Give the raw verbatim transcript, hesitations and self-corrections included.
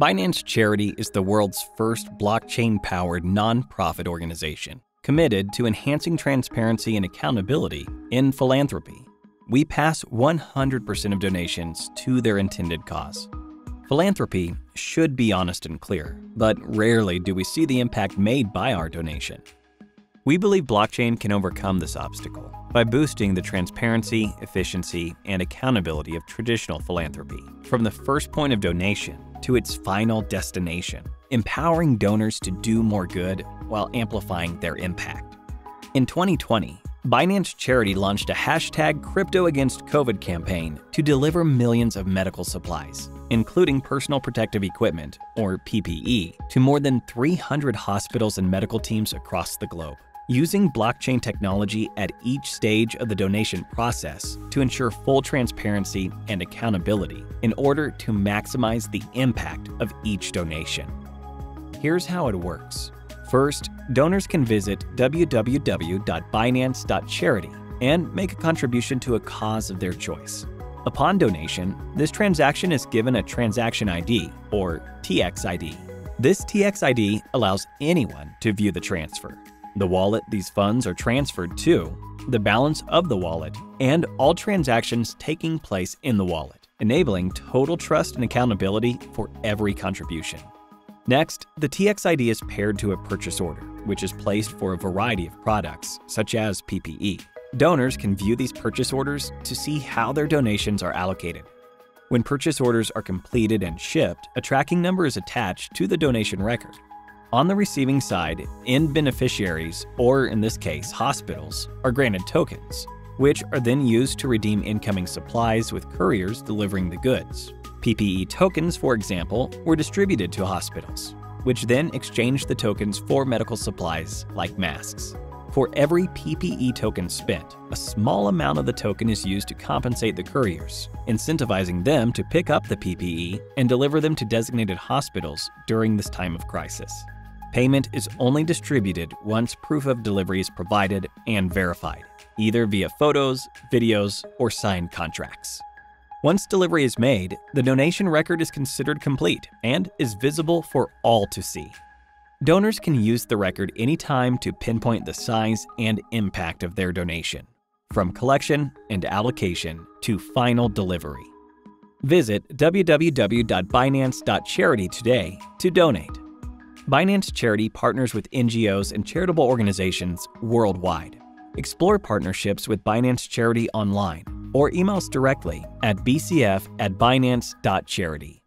Binance Charity is the world's first blockchain-powered non-profit organization committed to enhancing transparency and accountability in philanthropy. We pass one hundred percent of donations to their intended cause. Philanthropy should be honest and clear, but rarely do we see the impact made by our donation. We believe blockchain can overcome this obstacle by boosting the transparency, efficiency, and accountability of traditional philanthropy, from the first point of donation to its final destination, empowering donors to do more good while amplifying their impact. In twenty twenty, Binance Charity launched a hashtag Crypto Against COVID campaign to deliver millions of medical supplies, including personal protective equipment, or P P E, to more than three hundred hospitals and medical teams across the globe, using blockchain technology at each stage of the donation process to ensure full transparency and accountability in order to maximize the impact of each donation. Here's how it works. First, donors can visit w w w dot binance dot charity and make a contribution to a cause of their choice. Upon donation, this transaction is given a transaction I D, or T X I D. This T X I D allows anyone to view the transfer, the wallet these funds are transferred to, the balance of the wallet, and all transactions taking place in the wallet, enabling total trust and accountability for every contribution. Next, the T X I D is paired to a purchase order, which is placed for a variety of products, such as P P E. Donors can view these purchase orders to see how their donations are allocated. When purchase orders are completed and shipped, a tracking number is attached to the donation record. On the receiving side, end beneficiaries, or in this case, hospitals, are granted tokens, which are then used to redeem incoming supplies with couriers delivering the goods. P P E tokens, for example, were distributed to hospitals, which then exchanged the tokens for medical supplies like masks. For every P P E token spent, a small amount of the token is used to compensate the couriers, incentivizing them to pick up the P P E and deliver them to designated hospitals during this time of crisis. Payment is only distributed once proof of delivery is provided and verified, either via photos, videos, or signed contracts. Once delivery is made, the donation record is considered complete and is visible for all to see. Donors can use the record anytime to pinpoint the size and impact of their donation, from collection and allocation to final delivery. Visit w w w dot binance dot charity today to donate. Binance Charity partners with N G Os and charitable organizations worldwide. Explore partnerships with Binance Charity online or email us directly at b c f at binance dot charity.